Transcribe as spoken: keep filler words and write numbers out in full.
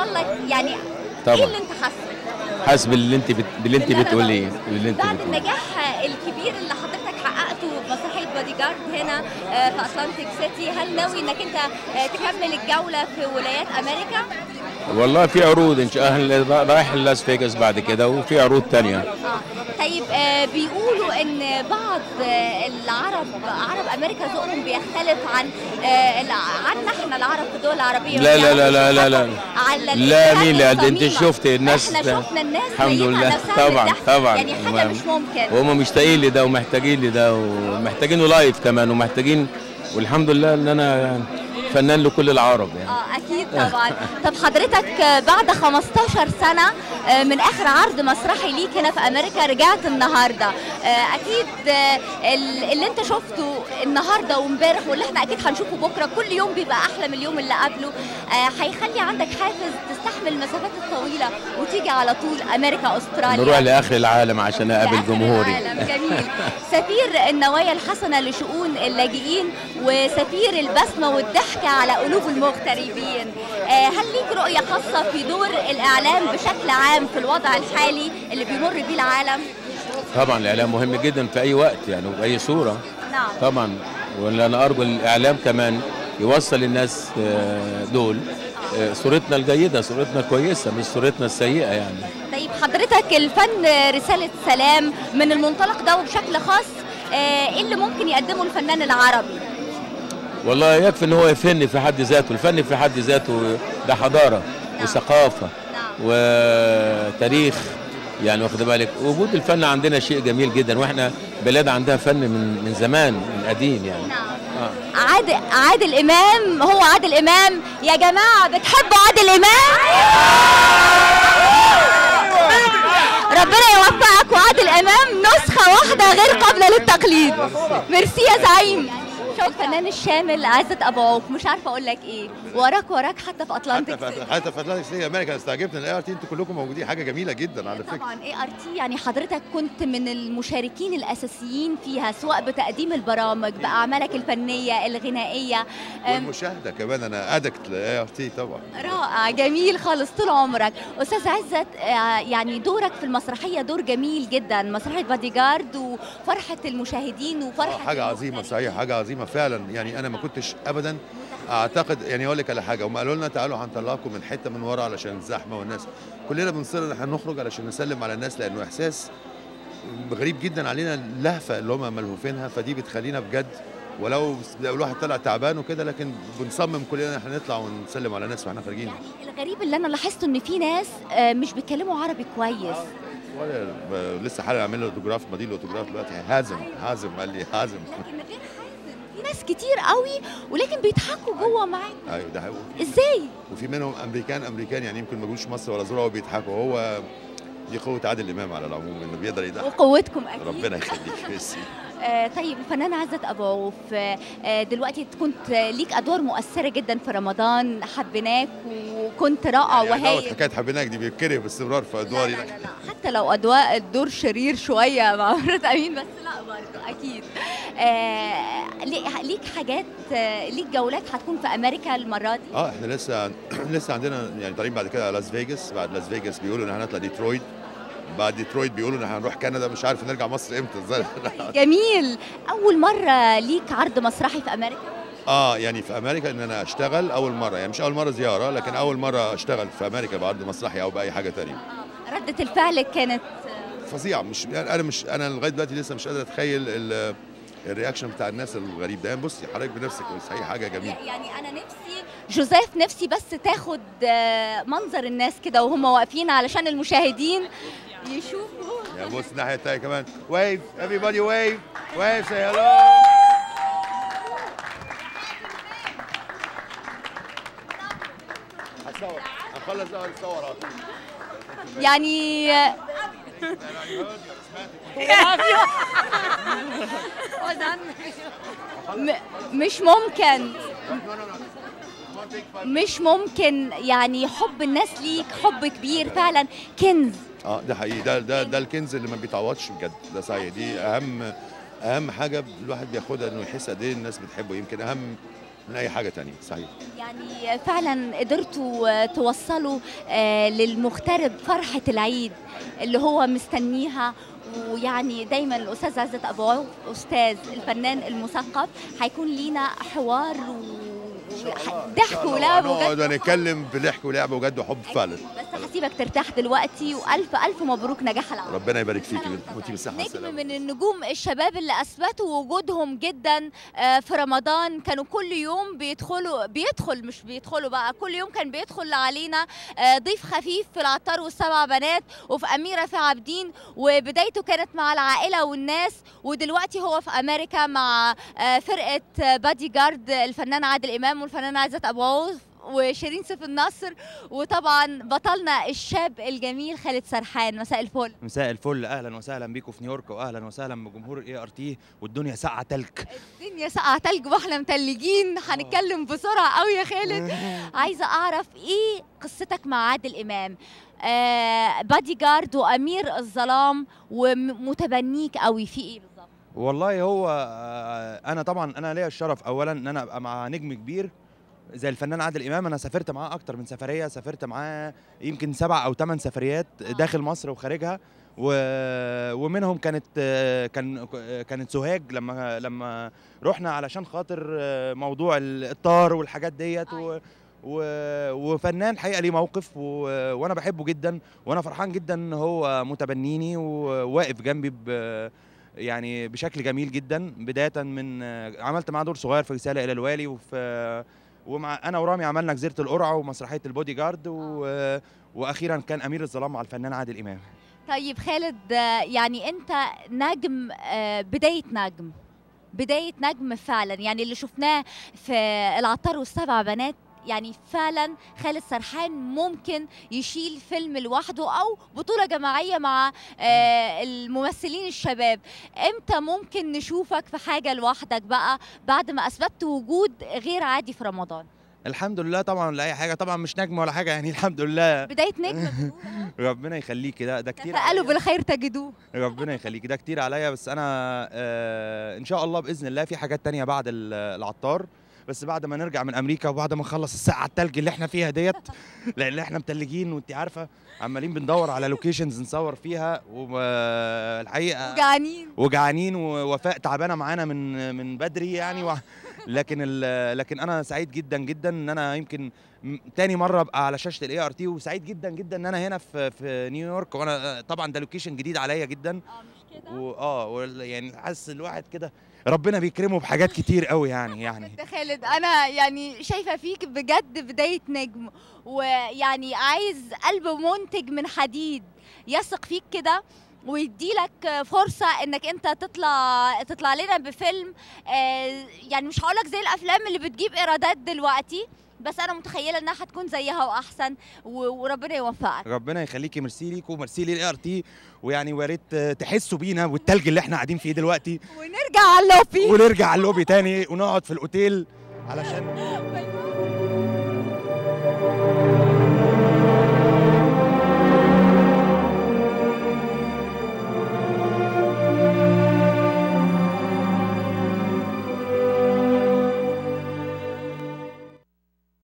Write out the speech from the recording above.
حصل لك يعني طبعا. ايه اللي انت حاسه؟ حاسس باللي انت بت... باللي انت بتقوليه باللي انت بعد بتقوليه. النجاح الكبير اللي حضرتك حققته بمسرحيه بودي جارد هنا آه، في اتلانتيك سيتي، هل ناوي انك انت آه، تكمل الجوله في ولايات امريكا؟ والله في عروض ان شاء الله، رايح لاس فيجاس بعد كده وفي عروض تانية. اه طيب آه، بيقولوا ان بعض آه، العرب عرب امريكا ذوقهم بيختلف عن آه، الع- عنا احنا العرب في الدول العربيه. لا لا لا لا لا لا على لا مين اللي الإفيهات انت الصميمة. شفت الناس؟ احنا شفنا الناس الحمد ميتة لله. نفسها طبعا بالضحك. طبعا يعني حاجه مش ممكن. وهم مشتاقين لي ده ومحتاجين لي ده ومحتاجينه لايف كمان ومحتاجين، والحمد لله ان انا فنان لكل العرب يعني. اه اكيد طبعا. طب حضرتك آه، بعد خمستاشر سنه آه، من اخر عرض مسرحي ليك هنا في امريكا رجعت النهارده، آه، اكيد آه، ال- اللي انت شفته النهارده وامبارح واللي احنا اكيد هنشوفه بكره كل يوم بيبقى احلى من اليوم اللي قبله، آه، هيخلي عندك حافز تستحمل المسافات الطويله وتيجي على طول امريكا استراليا. نروح لاخر العالم عشان اقابل لآخر جمهوري. العالم. جميل. سفير النوايا الحسنه لشؤون اللاجئين وسفير البسمه والضحكه على قلوب المغتربين، آه، هل ليك رؤيه خاصه في دور الاعلام بشكل عام في الوضع الحالي اللي بيمر بيه العالم؟ طبعا الاعلام مهم جدا في اي وقت يعني وباي صوره. نعم. طبعا، وانا ارجو الاعلام كمان يوصل للناس آه، دول آه، صورتنا الجيده، صورتنا الكويسه مش صورتنا السيئه يعني. طيب حضرتك الفن رساله سلام، من المنطلق ده وبشكل خاص آه، ايه اللي ممكن يقدمه الفنان العربي؟ والله يكفي ان هو يفن في حد ذاته، الفن في حد ذاته ده حضاره نعم. وثقافه نعم. وتاريخ يعني، واخد بالك. وجود الفن عندنا شيء جميل جدا، واحنا بلاد عندها فن من من زمان، من قديم يعني. نعم. آه. عادل عادل امام، هو عادل امام يا جماعه، بتحبوا عادل امام؟ ربنا يوفقك. وعادل امام نسخه واحده غير قابله للتقليد. ميرسي يا زعيم. شوف الفنان الشامل عزت ابو عوف، مش عارفه اقول لك ايه، وراك وراك حتى في اتلانتيك حتى سيتي. في حتى في اتلانتيك سيتي امريكا انا استعجبت ان الاي ار تي انتوا كلكم موجودين، حاجه جميله جدا على فكره. طبعا اي ار تي يعني حضرتك كنت من المشاركين الاساسيين فيها، سواء بتقديم البرامج باعمالك الفنيه الغنائيه. أم، والمشاهده كمان، انا ادكت للاي ار تي طبعا. رائع، جميل خالص طول عمرك. استاذ عزت، آه، يعني دورك في المسرحيه دور جميل جدا، مسرحيه بادي جارد وفرحه المشاهدين وفرحه آه، حاجه عظيمه صحيح، حاجه عظيمه فعلا يعني. انا ما كنتش ابدا اعتقد يعني، اقول لك على حاجه، هم قالوا لنا تعالوا هنطلعكم من حته من ورا علشان الزحمه والناس، كلنا بنصر ان احنا نخرج علشان نسلم على الناس، لانه احساس غريب جدا علينا اللهفه اللي هم ملهوفينها، فدي بتخلينا بجد ولو لو الواحد طلع تعبان وكده، لكن بنصمم كلنا ان احنا نطلع ونسلم على الناس واحنا خارجين. يعني الغريب اللي انا لاحظته ان في ناس آه، مش بيتكلموا عربي كويس. ولا ب- لسه حالا عامل له اوتوجراف، بديل اوتوجراف دلوقتي. حازم حازم قال لي حازم. لكن غير حازم في ناس كتير قوي ولكن بيضحكوا جوه معاك. ايوه ده حقيقي. ازاي؟ وفي منهم امريكان امريكان يعني يمكن ما جوش مصر ولا زوره وبيضحكوا. هو دي قوه عادل امام على العموم، انه بيقدر يضحك. وقوتكم اكيد. ربنا يخليك. ميرسي. آه طيب الفنان عزت ابو عوف، آه دلوقتي كنت ليك ادوار مؤثره جدا في رمضان، حبيناك وكنت رائع يعني وهايل. حكايه حبيناك دي بيتكره باستمرار في لا ادواري. لا, لا, لا. حتى لو ادواء الدور شرير شويه مع مرات امين، بس لا برضه اكيد. آه لي- ليك حاجات، آه ليك جولات هتكون في امريكا المره دي؟ اه احنا لسه لسه عندنا يعني طالعين بعد كده على لاس فيجاس، بعد لاس فيجاس بيقولوا ان احنا هنطلع ديترويت، بعد ديترويت بيقولوا ان احنا هنروح كندا، مش عارف نرجع مصر امتى ازاي. جميل. اول مره ليك عرض مسرحي في امريكا؟ اه يعني في امريكا ان انا اشتغل اول مره، يعني مش اول مره زياره، لكن اول مره اشتغل في امريكا بعرض مسرحي او باي حاجه تانية. آه. رده الفعل كانت فظيعه. مش يعني انا مش انا لغايه دلوقتي لسه مش قادر اتخيل ال- الرياكشن بتاع الناس الغريب ده. يعني بصي حضرتك بنفسك بس هي حاجه جميله. يعني انا نفسي جوزيف، نفسي بس تاخد آه، منظر الناس كده وهم واقفين علشان المشاهدين يشوفوا. يعني بص الناحيه التانيه كمان. ويف everybody wave wave say hello. هتصور هنخلص اول صور على طول. يعني آه، م- مش ممكن مش ممكن يعني حب الناس ليك حب كبير فعلا، كنز. اه ده حقيقي، ده ده ده الكنز اللي ما بيتعوضش بجد، ده صحيح. دي اهم اهم حاجه الواحد بياخدها، انه يحس قد ايه الناس بتحبه. يمكن اهم من اي حاجه تانية. صحيح. يعني فعلا قدرتوا توصلوا آه، للمغترب فرحة العيد اللي هو مستنيها. ويعني دايما الاستاذ عزت ابو عوف استاذ الفنان المثقف هيكون لينا حوار وضحك ولعب وجد، نتكلم بضحك ولعب وجد وحب فعلا. بس هسيبك ترتاح دلوقتي، والف الف مبروك نجاح العمل. ربنا يبارك فيكي وانتي بالصحه والسلامه. نجم من النجوم الشباب اللي اثبتوا وجودهم جدا في رمضان، كانوا كل يوم بيدخلوا بيدخل مش بيدخلوا بقى كل يوم كان بيدخل علينا ضيف خفيف في العطار والسبع بنات وفي أميرة في عابدين، وبدايته كانت مع العائله والناس، ودلوقتي هو في امريكا مع فرقه بادي جارد، الفنان عادل امام والفنان عزت ابو عوف وشيرين سيف النصر، وطبعا بطلنا الشاب الجميل خالد سرحان. مساء الفل. مساء الفل، اهلا وسهلا بيكم في نيويورك، واهلا وسهلا بجمهور الاي ار تي، والدنيا ساقعه تلج. الدنيا ساقعه تلج واحنا متلجين. هنتكلم بسرعه قوي يا خالد. عايزه اعرف ايه قصتك مع عادل امام؟ آه بادي جارد وامير الظلام ومتبنيك قوي في ايه بالظبط؟ والله هو انا طبعا انا ليا الشرف اولا ان انا ابقى مع نجم كبير زي الفنان عادل امام. انا سافرت معاه اكتر من سفريه، سافرت معاه يمكن سبع او ثمان سفريات داخل مصر وخارجها، و... ومنهم كانت كان كانت سوهاج لما لما رحنا علشان خاطر موضوع الطار والحاجات ديت، و... و... وفنان حقيقه ليه موقف، و... وانا بحبه جدا، وانا فرحان جدا ان هو متبنيني وواقف جنبي ب... يعني بشكل جميل جدا. بدايه من عملت معاه دور صغير في رساله الى الوالي، وفي ومع انا ورامي عملنا جزيره القرعه ومسرحيه البودي جارد، و... واخيرا كان امير الظلام مع الفنان عادل امام. طيب خالد، يعني انت نجم، بدايه نجم بدايه نجم فعلا، يعني اللي شفناه في العطار والسبع بنات، يعني فعلا خالد سرحان ممكن يشيل فيلم لوحده او بطوله جماعيه مع الممثلين الشباب. امتى ممكن نشوفك في حاجه لوحدك بقى بعد ما اثبتت وجود غير عادي في رمضان؟ الحمد لله طبعا، لاي حاجه طبعا، مش نجم ولا حاجه يعني، الحمد لله بدايه نجم. ربنا يخليكي، ده ده كتير. قالوا بالخير تجدوه. ربنا يخليكي، ده كتير عليا، بس انا آه ان شاء الله باذن الله في حاجات تانية بعد العطار، بس بعد ما نرجع من امريكا وبعد ما نخلص الساعه التلج اللي احنا فيها ديت، لان احنا متلجين وانت عارفه، عمالين بندور على لوكيشنز نصور فيها، والحقيقه وجعانين وجعانين ووفاء تعبانه معانا من من بدري يعني، و... لكن ال... لكن انا سعيد جدا جدا ان انا يمكن تاني مره ابقى على شاشه الاي ار تي، وسعيد جدا جدا ان انا هنا في في نيويورك، وانا طبعا ده لوكيشن جديد عليا جدا. اه مش كده؟ واه يعني حاسس الواحد كده ربنا بيكرمه بحاجات كتير قوي يعني يعني انت خالد، انا يعني شايفه فيك بجد بدايه نجم، ويعني عايز قلب منتج من حديد يثق فيك كده ويديلك فرصه انك انت تطلع تطلع لنا بفيلم، آه يعني مش هقولك زي الافلام اللي بتجيب ايرادات دلوقتي، بس انا متخيله انها هتكون زيها واحسن، وربنا يوفقك. ربنا يخليكي، ميرسي ليك وميرسي للاي ار تي، ويعني ويا ريت تحسوا بينا والتلج اللي احنا قاعدين فيه دلوقتي، ونرجع على اللوبي ونرجع على اللوبي تاني ونقعد في الاوتيل علشان